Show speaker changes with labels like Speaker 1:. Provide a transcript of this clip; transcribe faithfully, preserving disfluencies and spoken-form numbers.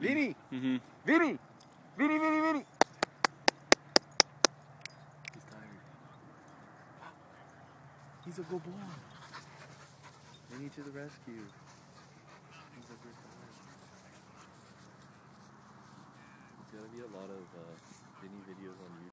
Speaker 1: Vinny!
Speaker 2: Mm-hmm.
Speaker 1: Vinny! Vinny, Vinny, Vinny! He's tired. He's a good boy. Vinny to the rescue. He's a good boy. There's gotta be a lot of uh, Vinny videos on YouTube.